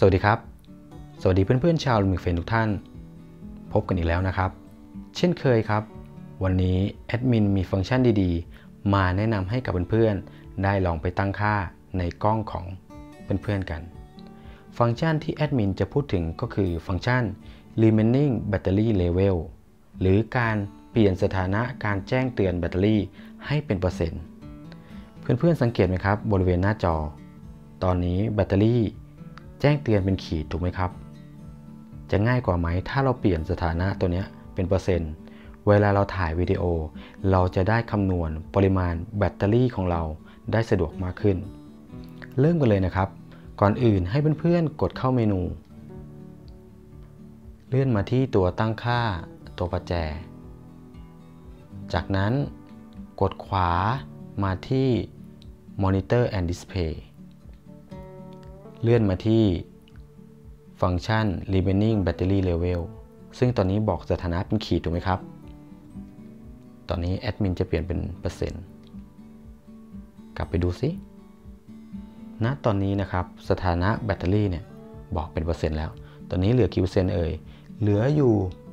วัสดีครับสวัสดีเพื่อนๆชาวลูมิกเฟนทุกท่านพบกันอีกแล้วนะครับเช่นเคยครับวันนี้แอดมินมีฟังก์ชันดีๆมาแนะนำให้กับเพื่อนๆได้ลองไปตั้งค่าในกล้องของเพื่อนๆกันฟังก์ชันที่แอดมินจะพูดถึงก็คือฟังก์ชัน remaining battery level หรือการเปลี่ยนสถานะการแจ้งเตือนแบตเตอรี่ให้เป็นเปอร์เซ็นต์เพื่อนๆสังเกตไหมครับบริเวณหน้าจอตอนนี้แบตเตอรี่แจ้งเตือนเป็นขีดถูกไหมครับจะง่ายกว่าไหมถ้าเราเปลี่ยนสถานะตัวนี้เป็นเปอร์เซ็นต์เวลาเราถ่ายวิดีโอเราจะได้คำนวณปริมาณแบตเตอรี่ของเราได้สะดวกมากขึ้นเริ่มกันเลยนะครับก่อนอื่นให้เพื่อนๆกดเข้าเมนูเลื่อนมาที่ตัวตั้งค่าตัวประแจจากนั้นกดขวามาที่ Monitor and Display เลื่อนมาที่ฟังก์ชัน remaining battery level ซึ่งตอนนี้บอกสถานะเป็นขีดถูกไหมครับตอนนี้แอดมินจะเปลี่ยนเป็นเปอร์เซ็นต์กลับไปดูสิณตอนนี้นะครับสถานะแบตเตอรี่เนี่ยบอกเป็นเปอร์เซ็นต์แล้วตอนนี้เหลือกี่เปอร์เซ็นต์เอ่ยเหลืออยู่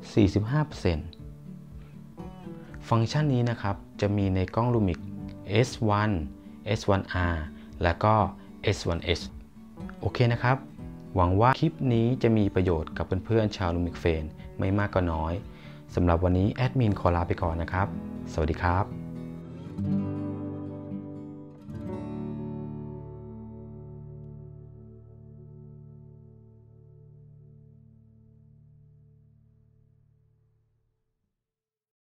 45% ฟังก์ชันนี้นะครับจะมีในกล้อง Lumix S1 S1R และก็ S1S โอเคนะครับหวังว่าคลิปนี้จะมีประโยชน์กับเพื่อนๆชาวลูมิกเฟนไม่มากก็น้อยสำหรับวันนี้แอดมินขอลาไปก่อนนะครับสวัสดีครับ